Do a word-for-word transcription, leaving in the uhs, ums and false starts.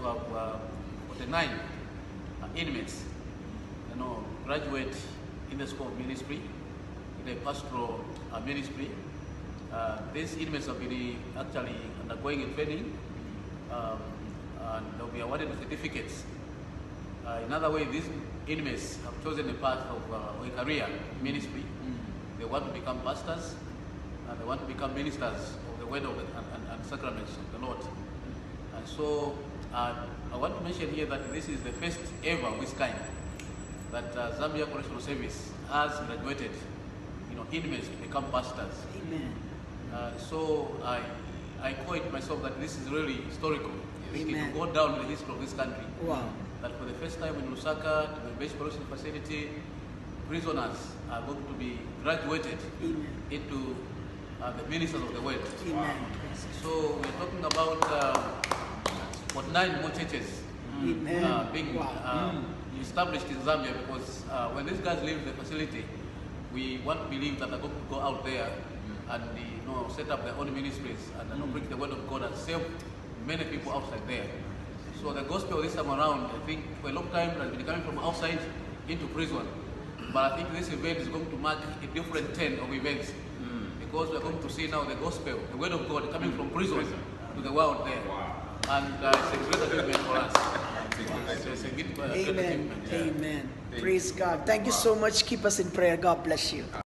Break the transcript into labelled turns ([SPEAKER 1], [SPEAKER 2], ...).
[SPEAKER 1] to have uh, forty-nine uh, inmates, you know, graduate in the school of ministry, in the pastoral uh, ministry. Uh, these inmates have been actually undergoing a training, um, and they'll be awarded certificates. Uh, in other words, these inmates have chosen a path of uh, a career in ministry. Mm. They want to become pastors, and they want to become ministers of the word of the, and, and, and sacraments of the Lord. Mm. And so uh, I want to mention here that this is the first ever of this kind that uh, Zambia Correctional Service has graduated, you know, inmates to become pastors.
[SPEAKER 2] Amen.
[SPEAKER 1] Uh, so I, I call it myself that this is really historical. It
[SPEAKER 2] Amen.
[SPEAKER 1] will go down in the history of this country.
[SPEAKER 2] Wow.
[SPEAKER 1] That for the first time in Lusaka, the base correction facility, prisoners are going to be graduated
[SPEAKER 2] Amen.
[SPEAKER 1] into uh, the ministers of the word.
[SPEAKER 2] Amen.
[SPEAKER 1] So we're talking about uh, what nine more churches
[SPEAKER 2] Amen.
[SPEAKER 1] uh, being
[SPEAKER 2] Wow.
[SPEAKER 1] uh, established in Zambia, because uh, when these guys leave the facility, we want to believe that they're going to go out there and you know, set up their own ministries and you know, preach the word of God and save many people outside there. So the gospel this time around, I think for a long time has been coming from outside into prison. But I think this event is going to mark a different turn of events, mm. because we're going to see now the gospel, the word of God coming from prison, prison. to the world there. Wow. And uh, it's a great achievement for us. It's, it's a good, uh,
[SPEAKER 2] Amen.
[SPEAKER 1] Amen.
[SPEAKER 2] Amen. Praise God. Thank you so much. Keep us in prayer. God bless you.